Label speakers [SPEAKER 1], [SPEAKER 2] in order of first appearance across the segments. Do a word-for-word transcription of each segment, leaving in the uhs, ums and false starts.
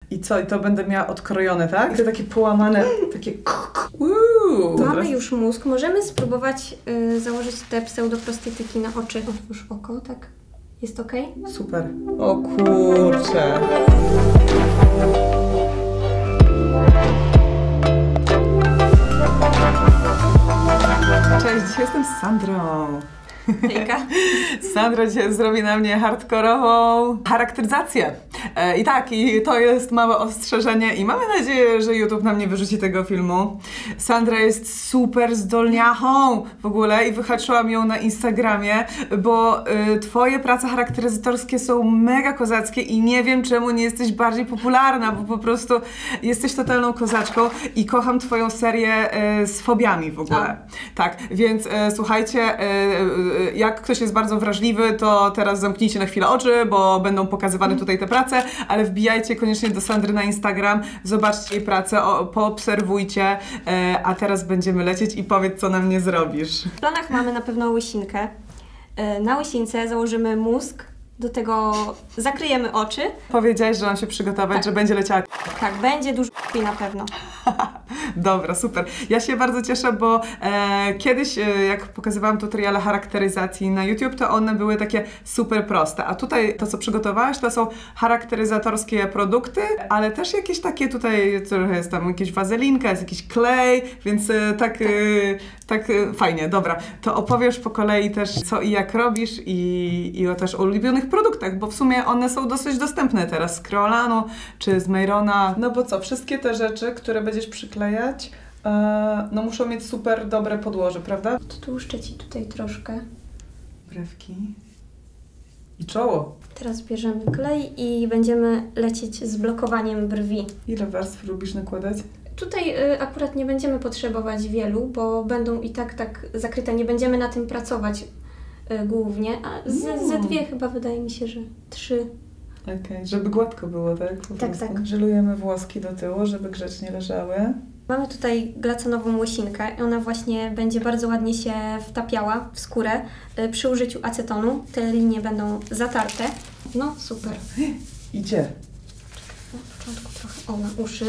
[SPEAKER 1] I co? I to będę miała odkrojone, tak? I to takie połamane, takie... Uuu,
[SPEAKER 2] Mamy już mózg. Możemy spróbować y, założyć te pseudoprostetyki na oczy. Otwórz oko, tak? Jest ok?
[SPEAKER 1] Super. O kurczę. Cześć, dzisiaj jestem z Sandrą.
[SPEAKER 2] Hejka.
[SPEAKER 1] Sandra dzisiaj zrobi na mnie hardkorową charakteryzację. E, I tak, i to jest małe ostrzeżenie i mamy nadzieję, że YouTube nam nie wyrzuci tego filmu. Sandra jest super zdolniachą w ogóle i wyhaczyłam ją na Instagramie, bo y, twoje prace charakteryzatorskie są mega kozackie i nie wiem, czemu nie jesteś bardziej popularna, bo po prostu jesteś totalną kozaczką i kocham twoją serię y, z fobiami w ogóle. A. Tak, więc y, słuchajcie, y, jak ktoś jest bardzo wrażliwy, to teraz zamknijcie na chwilę oczy, bo będą pokazywane tutaj te prace, ale wbijajcie koniecznie do Sandry na Instagram, zobaczcie jej pracę, o, poobserwujcie, e, a teraz będziemy lecieć i powiedz, co na mnie zrobisz.
[SPEAKER 2] W planach mamy na pewno łysinkę. Na łysince założymy mózg, do tego zakryjemy oczy.
[SPEAKER 1] Powiedziałeś, że mam się przygotować, tak, że będzie leciała.
[SPEAKER 2] Tak, będzie dużo i na pewno.
[SPEAKER 1] Dobra, super. Ja się bardzo cieszę, bo e, kiedyś, e, jak pokazywałam tutoriale charakteryzacji na YouTube, to one były takie super proste. A tutaj to, co przygotowałaś, to są charakteryzatorskie produkty, ale też jakieś takie tutaj, trochę jest tam jakieś wazelinka, jest jakiś klej, więc e, tak, tak. E, tak e, fajnie. Dobra, to opowiesz po kolei też, co i jak robisz i, i o też o ulubionych produktach, bo w sumie one są dosyć dostępne teraz z Creolanu czy z Mayrona. No bo co, wszystkie te rzeczy, które będziesz przyklejać, e, no muszą mieć super dobre podłoże, prawda?
[SPEAKER 2] Tłuszczę ci tutaj troszkę.
[SPEAKER 1] Brewki. I czoło.
[SPEAKER 2] Teraz bierzemy klej i będziemy lecieć z blokowaniem brwi.
[SPEAKER 1] Ile warstw lubisz nakładać?
[SPEAKER 2] Tutaj y, akurat nie będziemy potrzebować wielu, bo będą i tak tak zakryte. Nie będziemy na tym pracować y, głównie, a z, mm. ze dwie chyba wydaje mi się, że trzy.
[SPEAKER 1] Okej, okay. Żeby gładko było, tak? Po
[SPEAKER 2] tak,
[SPEAKER 1] prostu.
[SPEAKER 2] tak.
[SPEAKER 1] Żelujemy włoski do tyłu, żeby grzecznie leżały.
[SPEAKER 2] Mamy tutaj glacanową łysinkę i ona właśnie będzie bardzo ładnie się wtapiała w skórę y, przy użyciu acetonu. Te linie będą zatarte. No, super.
[SPEAKER 1] Idzie.
[SPEAKER 2] Na początku trochę, o, na uszy.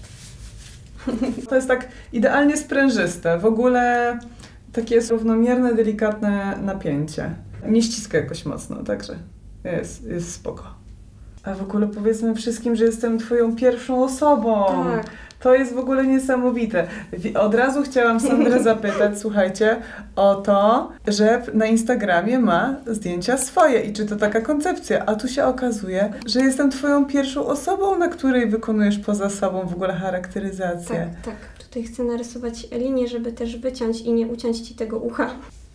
[SPEAKER 1] To jest tak idealnie sprężyste. W ogóle takie jest równomierne, delikatne napięcie. Nie ściska jakoś mocno, także jest, jest spoko. A w ogóle powiedzmy wszystkim, że jestem twoją pierwszą osobą.
[SPEAKER 2] Tak.
[SPEAKER 1] To jest w ogóle niesamowite. Od razu chciałam Sandrę zapytać, słuchajcie, o to, że na Instagramie ma zdjęcia swoje i czy to taka koncepcja, a tu się okazuje, że jestem twoją pierwszą osobą, na której wykonujesz poza sobą w ogóle charakteryzację.
[SPEAKER 2] Tak, tak. Tutaj chcę narysować linię, żeby też wyciąć i nie uciąć ci tego ucha.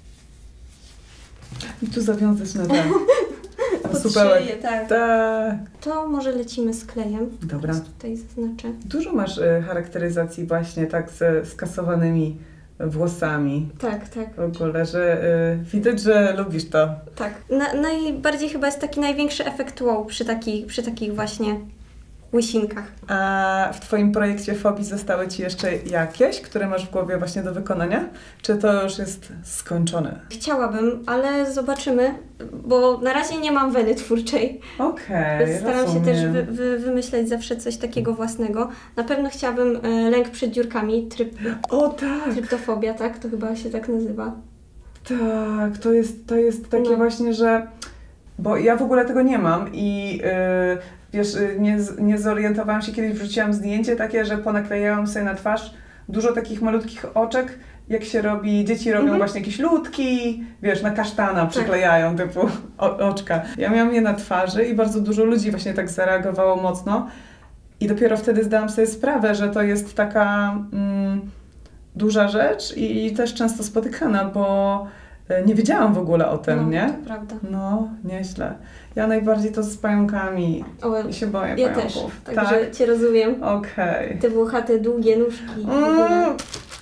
[SPEAKER 1] I tu zawiązać na ten.
[SPEAKER 2] Pod szyję, tak.
[SPEAKER 1] tak.
[SPEAKER 2] To może lecimy z klejem.
[SPEAKER 1] Dobra.
[SPEAKER 2] Tutaj zaznaczę.
[SPEAKER 1] Dużo masz y, charakteryzacji właśnie tak z skasowanymi włosami.
[SPEAKER 2] Tak, tak.
[SPEAKER 1] W ogóle, że y, widać, że lubisz to.
[SPEAKER 2] Tak. Na, najbardziej chyba jest taki największy efekt wow przy takich, przy takich właśnie łysinkach.
[SPEAKER 1] A w twoim projekcie fobii zostały ci jeszcze jakieś, które masz w głowie właśnie do wykonania? Czy to już jest skończone?
[SPEAKER 2] Chciałabym, ale zobaczymy, bo na razie nie mam weny twórczej.
[SPEAKER 1] Okej, okay,
[SPEAKER 2] Staram
[SPEAKER 1] rozumiem.
[SPEAKER 2] się też wy, wy, wymyśleć zawsze coś takiego własnego. Na pewno chciałabym e, lęk przed dziurkami, tryp,
[SPEAKER 1] o tak!
[SPEAKER 2] tryptofobia, tak? To chyba się tak nazywa.
[SPEAKER 1] Tak, to jest, to jest takie no. właśnie, że... Bo ja w ogóle tego nie mam i... Yy, Wiesz, nie, nie zorientowałam się, kiedyś wrzuciłam zdjęcie takie, że ponaklejałam sobie na twarz dużo takich malutkich oczek, jak się robi, dzieci robią mm-hmm. właśnie jakieś ludki, wiesz, na kasztana przyklejają tak. typu o, oczka. Ja miałam je na twarzy i bardzo dużo ludzi właśnie tak zareagowało mocno i dopiero wtedy zdałam sobie sprawę, że to jest taka mm, duża rzecz i też często spotykana, bo nie wiedziałam w ogóle o tym,
[SPEAKER 2] no,
[SPEAKER 1] nie?
[SPEAKER 2] To prawda.
[SPEAKER 1] No, nieźle. Ja najbardziej to z pająkami.
[SPEAKER 2] O,
[SPEAKER 1] I się boję
[SPEAKER 2] ja
[SPEAKER 1] pająków.
[SPEAKER 2] też, także tak? Cię rozumiem.
[SPEAKER 1] Okej. Okay.
[SPEAKER 2] Te włochate, długie nóżki. Mm.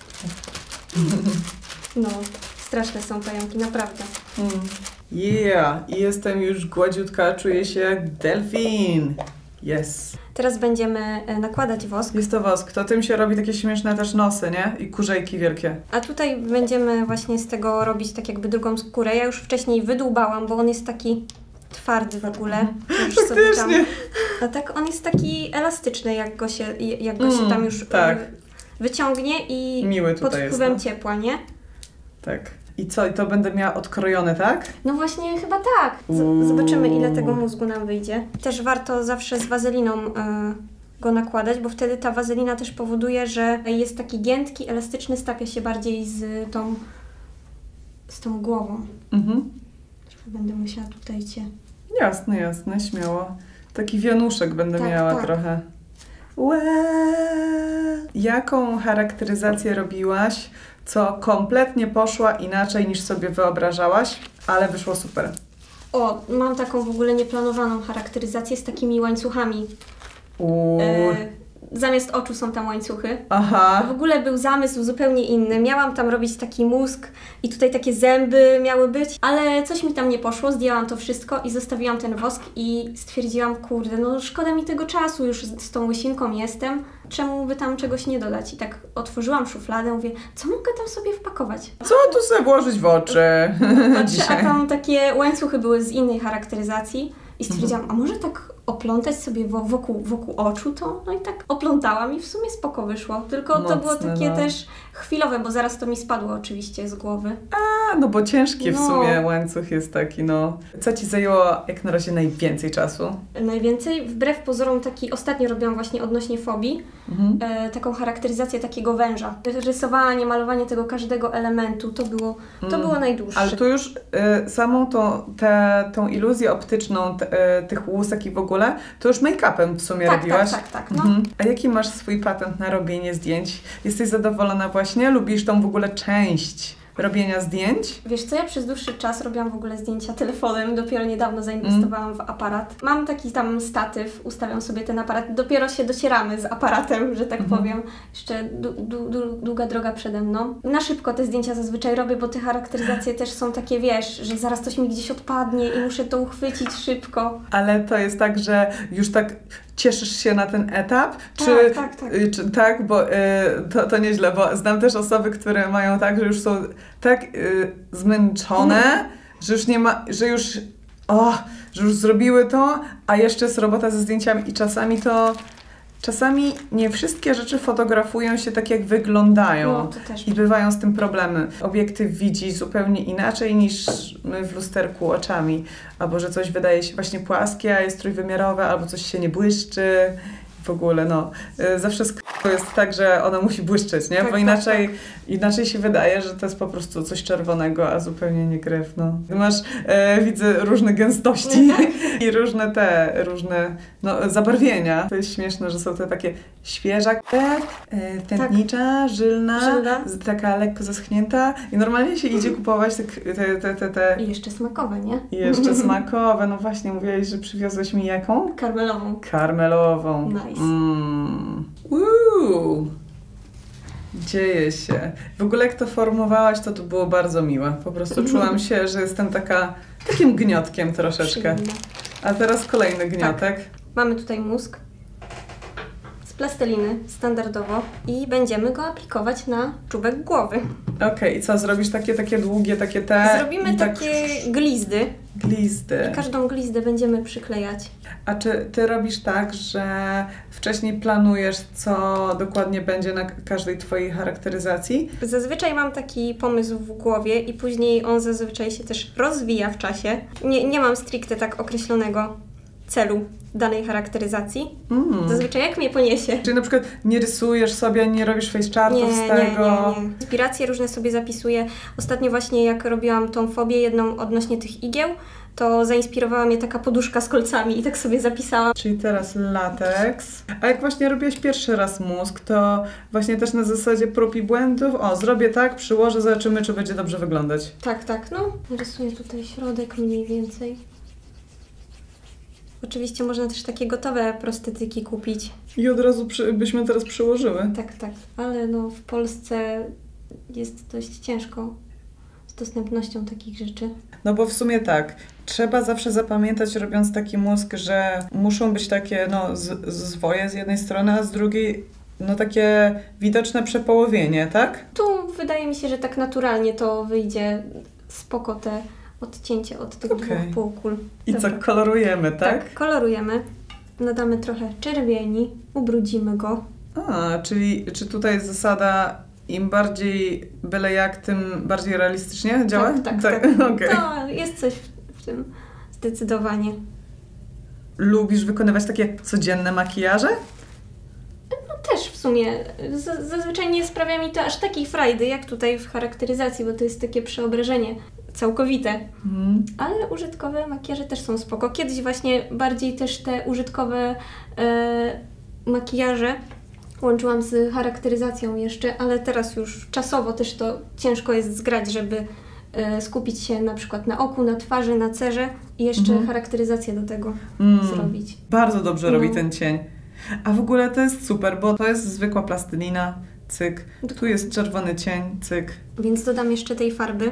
[SPEAKER 2] No, straszne są pająki, naprawdę.
[SPEAKER 1] Mm. Yeah, i jestem już gładziutka, czuję się jak delfin. Yes.
[SPEAKER 2] Teraz będziemy nakładać wosk.
[SPEAKER 1] Jest to wosk, to tym się robi takie śmieszne też nosy, nie? I kurzejki wielkie.
[SPEAKER 2] A tutaj będziemy właśnie z tego robić tak jakby drugą skórę. Ja już wcześniej wydłubałam, bo on jest taki twardy w ogóle.
[SPEAKER 1] Faktycznie.
[SPEAKER 2] A tak on jest taki elastyczny, jak go się, jak go się
[SPEAKER 1] Mm,
[SPEAKER 2] tam już
[SPEAKER 1] tak.
[SPEAKER 2] wyciągnie i
[SPEAKER 1] Miły
[SPEAKER 2] pod
[SPEAKER 1] tutaj
[SPEAKER 2] wpływem
[SPEAKER 1] jest, no.
[SPEAKER 2] ciepła, nie?
[SPEAKER 1] Tak. I co? I to będę miała odkrojone, tak?
[SPEAKER 2] No właśnie, chyba tak.
[SPEAKER 1] Uuu.
[SPEAKER 2] Z zobaczymy, ile tego mózgu nam wyjdzie. Też warto zawsze z wazeliną y, go nakładać, bo wtedy ta wazelina też powoduje, że jest taki giętki, elastyczny, stapia się bardziej z tą, z tą głową.
[SPEAKER 1] Mhm.
[SPEAKER 2] Trochę będę musiała tutaj Cię...
[SPEAKER 1] Jasne, jasne, śmiało. Taki wianuszek będę
[SPEAKER 2] Tak,
[SPEAKER 1] miała
[SPEAKER 2] tak.
[SPEAKER 1] trochę. Łe. Jaką charakteryzację robiłaś, co kompletnie poszła inaczej niż sobie wyobrażałaś, ale wyszło super?
[SPEAKER 2] O, mam taką w ogóle nieplanowaną charakteryzację z takimi łańcuchami.
[SPEAKER 1] Uuu.
[SPEAKER 2] E, zamiast oczu są tam łańcuchy.
[SPEAKER 1] Aha.
[SPEAKER 2] W ogóle był zamysł zupełnie inny. Miałam tam robić taki mózg i tutaj takie zęby miały być, ale coś mi tam nie poszło, zdjęłam to wszystko i zostawiłam ten wosk i stwierdziłam, kurde, no szkoda mi tego czasu, już z, z tą łysinką jestem, czemu by tam czegoś nie dodać? I tak otworzyłam szufladę, mówię, co mogę tam sobie wpakować?
[SPEAKER 1] Co tu sobie włożyć w oczy?
[SPEAKER 2] Patrzę, a
[SPEAKER 1] Dzisiaj.
[SPEAKER 2] tam takie łańcuchy były z innej charakteryzacji i stwierdziłam, a może tak oplątać sobie wo- wokół, wokół oczu to? No i tak oplątałam i w sumie spoko wyszło. Tylko to
[SPEAKER 1] Mocne,
[SPEAKER 2] było takie
[SPEAKER 1] no.
[SPEAKER 2] też chwilowe, bo zaraz to mi spadło oczywiście z głowy.
[SPEAKER 1] A, no bo ciężki w
[SPEAKER 2] No.
[SPEAKER 1] sumie łańcuch jest taki, no. Co Ci zajęło jak na razie najwięcej czasu?
[SPEAKER 2] Najwięcej, wbrew pozorom, taki ostatnio robiłam właśnie odnośnie fobii,
[SPEAKER 1] Mhm.
[SPEAKER 2] e, taką charakteryzację takiego węża. Rysowanie, malowanie tego każdego elementu, to było, to
[SPEAKER 1] Mm.
[SPEAKER 2] było najdłuższe.
[SPEAKER 1] Ale tu już y, samą tą, tę tą iluzję optyczną te, y, tych łusek i w ogóle, to już make-upem w sumie
[SPEAKER 2] tak,
[SPEAKER 1] robiłaś?
[SPEAKER 2] tak, tak, tak, no.
[SPEAKER 1] Mhm. A jaki masz swój patent na robienie zdjęć? Jesteś zadowolona właśnie? Lubisz tą w ogóle część robienia zdjęć?
[SPEAKER 2] Wiesz co, ja przez dłuższy czas robiłam w ogóle zdjęcia telefonem, dopiero niedawno zainwestowałam w aparat. Mam taki tam statyw, ustawiam sobie ten aparat, dopiero się docieramy z aparatem, że tak
[SPEAKER 1] Mhm.
[SPEAKER 2] powiem. Jeszcze du, du, du, długa droga przede mną. Na szybko te zdjęcia zazwyczaj robię, bo te charakteryzacje też są takie, wiesz, że zaraz coś mi gdzieś odpadnie i muszę to uchwycić szybko.
[SPEAKER 1] Ale to jest tak, że już tak cieszysz się na ten etap? Czy
[SPEAKER 2] Tak, tak, tak.
[SPEAKER 1] y, Czy, tak, bo y, to, to nieźle, bo znam też osoby, które mają tak, że już są tak y, zmęczone, że już nie ma, że już, o, że już zrobiły to, a jeszcze jest robota ze zdjęciami i czasami to, czasami nie wszystkie rzeczy fotografują się tak, jak wyglądają.
[SPEAKER 2] No, to też.
[SPEAKER 1] I bywają z tym problemy. Obiektyw widzi zupełnie inaczej niż my w lusterku oczami. Albo że coś wydaje się właśnie płaskie, a jest trójwymiarowe, albo coś się nie błyszczy. W ogóle, no. Y, Zawsze z k- jest tak, że ona musi błyszczeć, nie?
[SPEAKER 2] Tak,
[SPEAKER 1] Bo
[SPEAKER 2] tak,
[SPEAKER 1] inaczej, inaczej się wydaje, że to jest po prostu coś czerwonego, a zupełnie nie krew, no. Ty masz, e, widzę, różne gęstości i różne te, różne, no, zabarwienia. To jest śmieszne, że są te takie świeża krew, e, tętnicza, żylna,
[SPEAKER 2] Żylna.
[SPEAKER 1] z- taka lekko zaschnięta i normalnie się idzie kupować te, te, te, te, te
[SPEAKER 2] I jeszcze smakowe, nie?
[SPEAKER 1] i jeszcze smakowe. No właśnie, mówiłeś, że przywiozłeś mi jaką?
[SPEAKER 2] Karmelową.
[SPEAKER 1] Karmelową.
[SPEAKER 2] Nice.
[SPEAKER 1] Mm. Uuu. Dzieje się. W ogóle jak to formowałaś, to to było bardzo miłe. Po prostu czułam się, że jestem taka, takim gniotkiem troszeczkę.
[SPEAKER 2] Przyjemne.
[SPEAKER 1] A teraz kolejny gniotek.
[SPEAKER 2] Mamy tutaj mózg z plasteliny standardowo i będziemy go aplikować na czubek głowy.
[SPEAKER 1] Okej, i co, zrobisz takie, takie długie, takie te...
[SPEAKER 2] Zrobimy
[SPEAKER 1] i tak
[SPEAKER 2] takie glizdy
[SPEAKER 1] glizdy.
[SPEAKER 2] i każdą glizdę będziemy przyklejać.
[SPEAKER 1] A czy ty robisz tak, że wcześniej planujesz, co dokładnie będzie na każdej twojej charakteryzacji?
[SPEAKER 2] Zazwyczaj mam taki pomysł w głowie i później on zazwyczaj się też rozwija w czasie. Nie, nie mam stricte tak określonego celu danej charakteryzacji.
[SPEAKER 1] Mm.
[SPEAKER 2] Zazwyczaj jak mnie poniesie.
[SPEAKER 1] Czyli na przykład nie rysujesz sobie, nie robisz facechartów
[SPEAKER 2] Nie,
[SPEAKER 1] z
[SPEAKER 2] nie,
[SPEAKER 1] tego?
[SPEAKER 2] nie, nie. Inspiracje różne sobie zapisuję. Ostatnio właśnie jak robiłam tą fobię jedną odnośnie tych igieł, to zainspirowała mnie taka poduszka z kolcami i tak sobie zapisałam.
[SPEAKER 1] Czyli teraz lateks. A jak właśnie robiłeś pierwszy raz mózg, to właśnie też na zasadzie prób i błędów, o, zrobię tak, przyłożę, zobaczymy, czy będzie dobrze wyglądać.
[SPEAKER 2] Tak, tak, no. Rysuję tutaj środek mniej więcej. Oczywiście można też takie gotowe prostetyki kupić.
[SPEAKER 1] I od razu przy, byśmy teraz przyłożyły.
[SPEAKER 2] Tak, tak, ale no w Polsce jest dość ciężko z dostępnością takich rzeczy.
[SPEAKER 1] No bo w sumie tak, trzeba zawsze zapamiętać, robiąc taki mózg, że muszą być takie, no, z, zwoje z jednej strony, a z drugiej, no, takie widoczne przepołowienie, tak?
[SPEAKER 2] Tu wydaje mi się, że tak naturalnie to wyjdzie spoko te odcięcie od tych
[SPEAKER 1] Okej.
[SPEAKER 2] dwóch półkul.
[SPEAKER 1] I co,
[SPEAKER 2] Dobra.
[SPEAKER 1] kolorujemy, tak?
[SPEAKER 2] Tak, kolorujemy. nadamy trochę czerwieni, ubrudzimy go.
[SPEAKER 1] A, czyli czy tutaj jest zasada im bardziej byle jak, tym bardziej realistycznie działa?
[SPEAKER 2] Tak, tak, tak. tak.
[SPEAKER 1] Okay.
[SPEAKER 2] No, jest coś w, w tym zdecydowanie.
[SPEAKER 1] Lubisz wykonywać takie codzienne makijaże?
[SPEAKER 2] No też w sumie. Z, zazwyczaj nie sprawia mi to aż takiej frajdy, jak tutaj w charakteryzacji, bo to jest takie przeobrażenie całkowite. Mm. Ale użytkowe makijaże też są spoko. Kiedyś właśnie bardziej też te użytkowe e, makijaże łączyłam z charakteryzacją jeszcze, ale teraz już czasowo też to ciężko jest zgrać, żeby e, skupić się na przykład na oku, na twarzy, na cerze i jeszcze mm. charakteryzację do tego mm. zrobić.
[SPEAKER 1] Bardzo dobrze no. robi ten cień. A w ogóle to jest super, bo to jest zwykła plastelina, cyk. Tu jest czerwony cień, cyk.
[SPEAKER 2] Więc dodam jeszcze tej farby,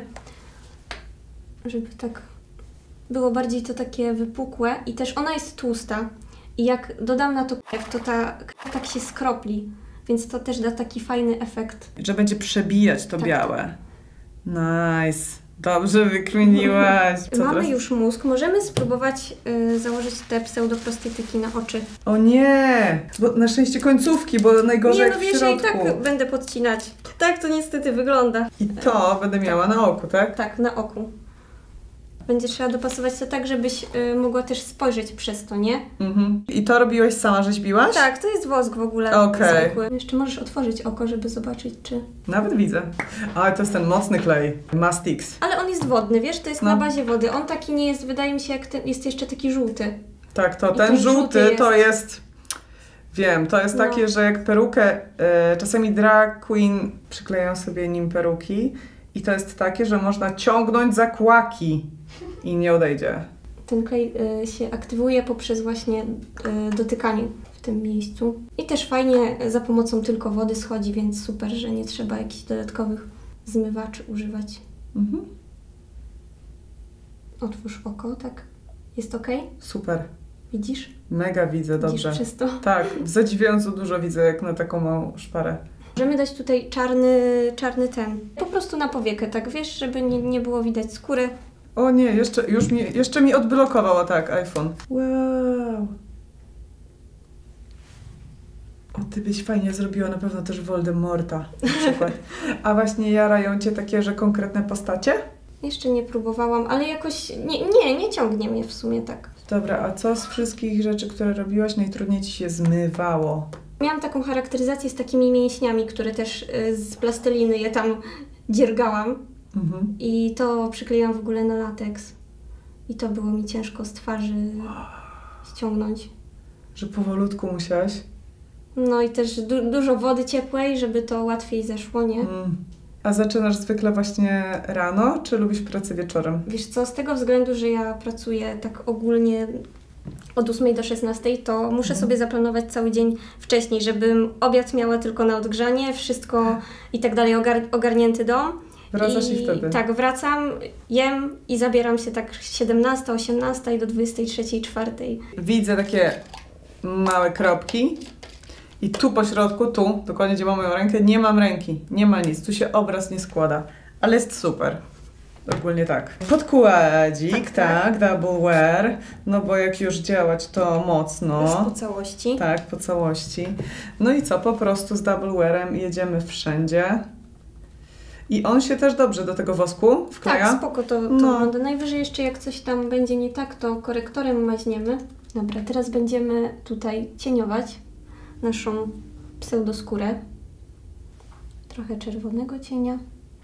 [SPEAKER 2] żeby tak było bardziej to takie wypukłe i też ona jest tłusta i jak dodam na to, jak to ta, tak się skropli, więc to też da taki fajny efekt.
[SPEAKER 1] Że będzie przebijać to
[SPEAKER 2] tak,
[SPEAKER 1] białe. Tak. Nice. Dobrze wykminiłaś. Co
[SPEAKER 2] Mamy
[SPEAKER 1] teraz?
[SPEAKER 2] już mózg. Możemy spróbować y, założyć te pseudoprostetyki na oczy.
[SPEAKER 1] O nie! Bo na szczęście końcówki, bo najgorzej
[SPEAKER 2] nie,
[SPEAKER 1] jak
[SPEAKER 2] no
[SPEAKER 1] w
[SPEAKER 2] wiesz,
[SPEAKER 1] środku.
[SPEAKER 2] ja i tak będę podcinać. Tak to niestety wygląda.
[SPEAKER 1] I to będę miała na oku, tak?
[SPEAKER 2] Tak, na oku. Będzie trzeba dopasować to tak, żebyś y, mogła też spojrzeć przez to, nie?
[SPEAKER 1] Mhm. I to robiłaś sama, żeś
[SPEAKER 2] Tak, to jest wosk w ogóle.
[SPEAKER 1] Okej.
[SPEAKER 2] Okay. Jeszcze możesz otworzyć oko, żeby zobaczyć, czy...
[SPEAKER 1] Nawet widzę. Ale to jest ten mocny klej. Mastix.
[SPEAKER 2] Ale on jest wodny, wiesz? To jest
[SPEAKER 1] no.
[SPEAKER 2] na bazie wody. On taki nie jest, wydaje mi się, jak ten, jest jeszcze taki żółty.
[SPEAKER 1] Tak, to I ten, ten żółty, żółty jest... to jest... Wiem, to jest no. takie, że jak perukę... Y, czasami drag queen przyklejają sobie nim peruki i to jest takie, że można ciągnąć za kłaki i nie odejdzie.
[SPEAKER 2] Ten klej y, się aktywuje poprzez właśnie y, dotykanie w tym miejscu. I też fajnie za pomocą tylko wody schodzi, więc super, że nie trzeba jakichś dodatkowych zmywaczy używać. Mhm. Otwórz oko, tak? Jest ok?
[SPEAKER 1] Super.
[SPEAKER 2] Widzisz?
[SPEAKER 1] Mega widzę, dobrze.
[SPEAKER 2] Widzisz przez to?
[SPEAKER 1] Tak, zadziwiająco dużo widzę jak na taką małą szparę.
[SPEAKER 2] Możemy dać tutaj czarny, czarny ten, po prostu na powiekę, tak wiesz, żeby nie, nie było widać skóry.
[SPEAKER 1] O nie, jeszcze, już mi, jeszcze mi odblokował, tak, iPhone. Wow. O, ty byś fajnie zrobiła na pewno też Voldemorta na przykład. A właśnie jarają cię takie, że konkretne postacie?
[SPEAKER 2] Jeszcze nie próbowałam, ale jakoś nie, nie, nie ciągnie mnie w sumie tak.
[SPEAKER 1] Dobra, a co z wszystkich rzeczy, które robiłaś, najtrudniej ci się zmywało?
[SPEAKER 2] Miałam taką charakteryzację z takimi mięśniami, które też y, z plasteliny je tam dziergałam. Mhm. I to przykleiłam w ogóle na lateks. I to było mi ciężko z twarzy ściągnąć.
[SPEAKER 1] Że powolutku musiałaś?
[SPEAKER 2] No i też du- dużo wody ciepłej, żeby to łatwiej zeszło, nie? Mm.
[SPEAKER 1] A zaczynasz zwykle właśnie rano, czy lubisz pracę wieczorem?
[SPEAKER 2] Wiesz co, z tego względu, że ja pracuję tak ogólnie od ósmej do szesnastej, to muszę mm. sobie zaplanować cały dzień wcześniej, żebym obiad miała tylko na odgrzanie, wszystko i tak dalej, ogar- ogarnięty dom.
[SPEAKER 1] Wracasz i, i wtedy?
[SPEAKER 2] Tak, wracam, jem i zabieram się tak siedemnasta, osiemnasta i do dwudziestej trzeciej, czwartej.
[SPEAKER 1] Widzę takie małe kropki i tu po środku, tu, dokładnie gdzie mam moją rękę, nie mam ręki, nie ma nic, tu się obraz nie składa, ale jest super. Ogólnie tak. Podkładzik, tak, tak, double wear, no bo jak już działać to mocno.
[SPEAKER 2] Już po całości.
[SPEAKER 1] Tak, po całości. No i co, po prostu z double wearem jedziemy wszędzie. I on się też dobrze do tego wosku wkleja?
[SPEAKER 2] Tak, spoko to, to no. wygląda. Najwyżej jeszcze jak coś tam będzie nie tak, to korektorem maźniemy. Dobra, teraz będziemy tutaj cieniować naszą pseudoskórę. Trochę czerwonego cienia.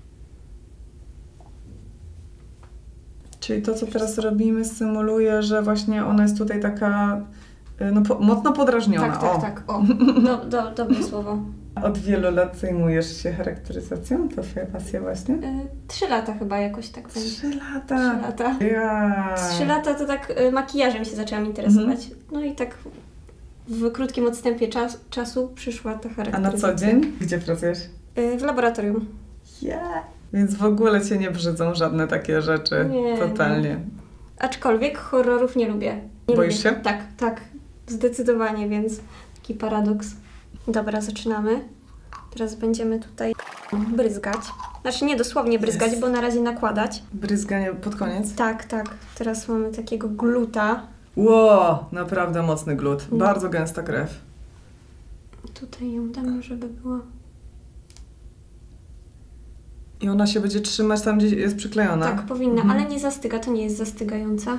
[SPEAKER 1] Czyli to, co teraz robimy, symuluje, że właśnie ona jest tutaj taka no, po, mocno podrażniona.
[SPEAKER 2] Tak, tak, o. tak. O, do, do, dobre słowo.
[SPEAKER 1] Od wielu lat zajmujesz się charakteryzacją? To twoja pasja właśnie? Yy,
[SPEAKER 2] trzy lata chyba jakoś tak będzie.
[SPEAKER 1] Trzy lata?
[SPEAKER 2] Trzy lata.
[SPEAKER 1] Ja.
[SPEAKER 2] Trzy lata to tak y, makijażem się zaczęłam interesować. Mhm. No i tak w krótkim odstępie czas, czasu przyszła ta charakteryzacja.
[SPEAKER 1] A na co dzień? Gdzie pracujesz?
[SPEAKER 2] Yy, w laboratorium.
[SPEAKER 1] Yeah. Więc w ogóle cię nie brzydzą żadne takie rzeczy.
[SPEAKER 2] Nie.
[SPEAKER 1] Totalnie.
[SPEAKER 2] Aczkolwiek horrorów nie lubię. Nie
[SPEAKER 1] Boisz
[SPEAKER 2] lubię.
[SPEAKER 1] się?
[SPEAKER 2] Tak, tak. Zdecydowanie, więc taki paradoks. Dobra, zaczynamy. Teraz będziemy tutaj bryzgać. Znaczy nie dosłownie bryzgać, yes. bo na razie nakładać.
[SPEAKER 1] Bryzganie pod koniec?
[SPEAKER 2] Tak, tak. Teraz mamy takiego gluta.
[SPEAKER 1] Ło, naprawdę mocny glut.
[SPEAKER 2] No.
[SPEAKER 1] Bardzo gęsta krew.
[SPEAKER 2] Tutaj ją damy, żeby była...
[SPEAKER 1] I ona się będzie trzymać tam, gdzie jest przyklejona?
[SPEAKER 2] Tak, powinna,
[SPEAKER 1] Mhm.
[SPEAKER 2] ale nie zastyga, to nie jest zastygająca.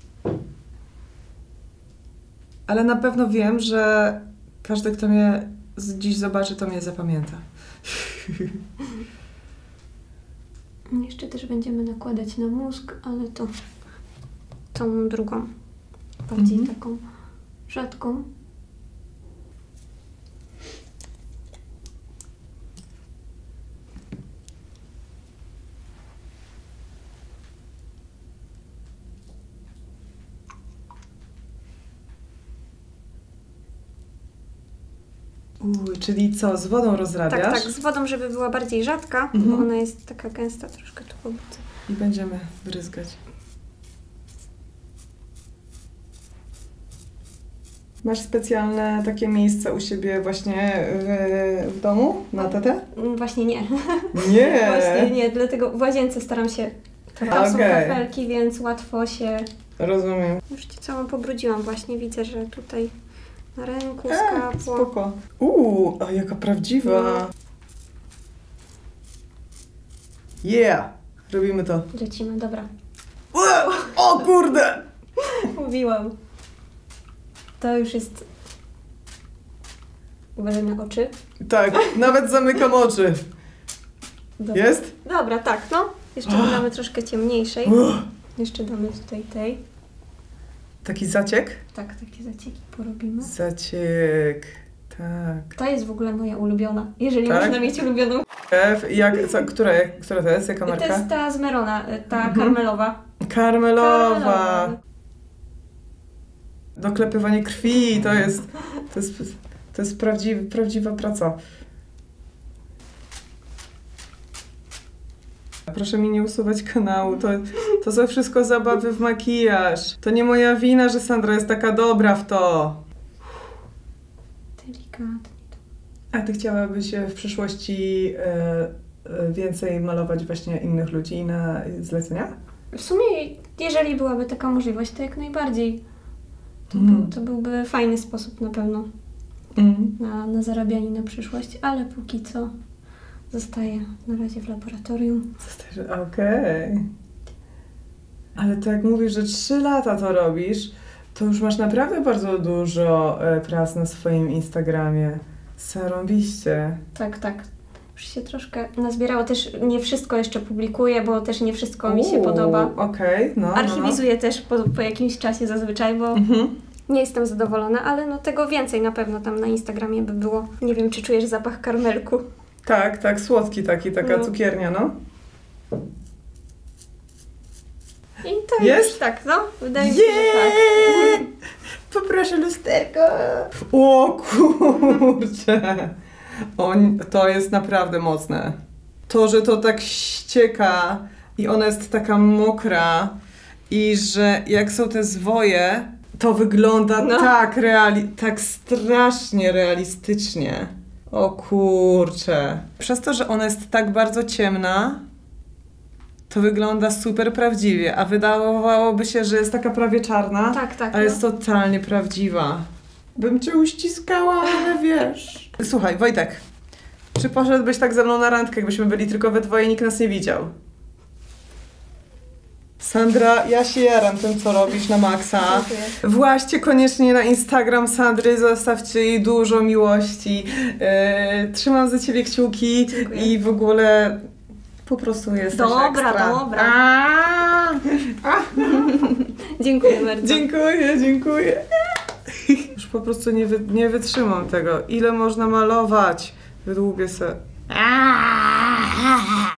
[SPEAKER 1] Ale na pewno wiem, że każdy, kto mnie z- dziś zobaczy, to mnie zapamięta.
[SPEAKER 2] Jeszcze też będziemy nakładać na mózg, ale to tą drugą, bardziej
[SPEAKER 1] Mhm.
[SPEAKER 2] taką rzadką.
[SPEAKER 1] Uj, czyli co, z wodą rozrabiasz?
[SPEAKER 2] Tak, tak, z wodą, żeby była bardziej rzadka,
[SPEAKER 1] Mhm.
[SPEAKER 2] bo ona jest taka gęsta, troszkę tu pobudzę.
[SPEAKER 1] I będziemy bryzgać. Masz specjalne takie miejsce u siebie właśnie w, w domu na tetę?
[SPEAKER 2] Mm, Właśnie nie.
[SPEAKER 1] Nie!
[SPEAKER 2] Właśnie nie, dlatego w łazience staram się. To są
[SPEAKER 1] Okej.
[SPEAKER 2] kafelki, więc łatwo się...
[SPEAKER 1] Rozumiem.
[SPEAKER 2] Już ci całą pobrudziłam właśnie, widzę, że tutaj na ręku
[SPEAKER 1] E,
[SPEAKER 2] skapło.
[SPEAKER 1] spoko. Uuu, a jaka prawdziwa.
[SPEAKER 2] No.
[SPEAKER 1] Yeah! Robimy to.
[SPEAKER 2] Lecimy, dobra.
[SPEAKER 1] Ue, o kurde!
[SPEAKER 2] Mówiłam. To już jest... Uważaj na oczy.
[SPEAKER 1] Tak, nawet zamykam oczy.
[SPEAKER 2] Dobra.
[SPEAKER 1] Jest?
[SPEAKER 2] Dobra, tak, no. Jeszcze damy troszkę ciemniejszej.
[SPEAKER 1] Uff.
[SPEAKER 2] Jeszcze damy tutaj tej.
[SPEAKER 1] Taki zaciek?
[SPEAKER 2] Tak, takie zacieki porobimy.
[SPEAKER 1] Zaciek. Tak.
[SPEAKER 2] To jest w ogóle moja ulubiona. Jeżeli
[SPEAKER 1] Tak?
[SPEAKER 2] można mieć ulubioną.
[SPEAKER 1] F, jak, co, która, jak, która to jest? Jaka
[SPEAKER 2] To
[SPEAKER 1] marka?
[SPEAKER 2] jest ta z Merona, ta
[SPEAKER 1] Mhm.
[SPEAKER 2] karmelowa.
[SPEAKER 1] Karmelowa. Doklepywanie krwi, to jest, to jest, to jest prawdziwa, prawdziwa praca. Proszę mi nie usuwać kanału, to, to są wszystko zabawy w makijaż. To nie moja wina, że Sandra jest taka dobra w to.
[SPEAKER 2] Delikatnie.
[SPEAKER 1] A ty chciałabyś w przyszłości e, e, więcej malować właśnie innych ludzi na zlecenia?
[SPEAKER 2] W sumie, jeżeli byłaby taka możliwość, to jak najbardziej. To,
[SPEAKER 1] Mm.
[SPEAKER 2] był, to byłby fajny sposób na pewno
[SPEAKER 1] Mm.
[SPEAKER 2] na, na zarabianie na przyszłość, ale póki co zostaję na razie w laboratorium.
[SPEAKER 1] Okej. Ale tak mówisz, że trzy lata to robisz, to już masz naprawdę bardzo dużo e, prac na swoim Instagramie. Zarąbiście.
[SPEAKER 2] Tak, tak. Już się troszkę nazbierało. Też nie wszystko jeszcze publikuję, bo też nie wszystko mi się
[SPEAKER 1] Uuu,
[SPEAKER 2] podoba.
[SPEAKER 1] Okej, no, no, no.
[SPEAKER 2] Archiwizuję też po, po jakimś czasie zazwyczaj, bo
[SPEAKER 1] Mhm.
[SPEAKER 2] nie jestem zadowolona, ale no tego więcej na pewno tam na Instagramie by było. Nie wiem, czy czujesz zapach karmelku.
[SPEAKER 1] Tak, tak, słodki taki, taka
[SPEAKER 2] No.
[SPEAKER 1] cukiernia, no.
[SPEAKER 2] I to
[SPEAKER 1] Jest?
[SPEAKER 2] już tak, no. Wydaje mi się, że tak.
[SPEAKER 1] Jeee! Poproszę lusterko. O kurczę. O, to jest naprawdę mocne. To, że to tak ścieka i ona jest taka mokra i że jak są te zwoje, to wygląda
[SPEAKER 2] No.
[SPEAKER 1] tak reali- tak strasznie realistycznie. O kurczę. Przez to, że ona jest tak bardzo ciemna, to wygląda super prawdziwie, a wydawałoby się, że jest taka prawie czarna,
[SPEAKER 2] Tak, tak.
[SPEAKER 1] a
[SPEAKER 2] no.
[SPEAKER 1] jest totalnie prawdziwa. Bym cię uściskała, ale wiesz. Słuchaj, Wojtek, czy poszedłbyś tak ze mną na randkę, jakbyśmy byli tylko we dwoje i nikt nas nie widział? Sandra, ja się jaram tym, co robisz na maksa.
[SPEAKER 2] Dziękuję.
[SPEAKER 1] Właście koniecznie na Instagram Sandry, zostawcie jej dużo miłości. Yy, trzymam za ciebie kciuki.
[SPEAKER 2] Dziękuję.
[SPEAKER 1] I w ogóle po prostu jesteś
[SPEAKER 2] Dobra,
[SPEAKER 1] ekstra.
[SPEAKER 2] dobra.
[SPEAKER 1] A!
[SPEAKER 2] Dziękuję bardzo.
[SPEAKER 1] Dziękuję, dziękuję. Już po prostu nie, wy, nie wytrzymam tego. Ile można malować? Wydłubię se.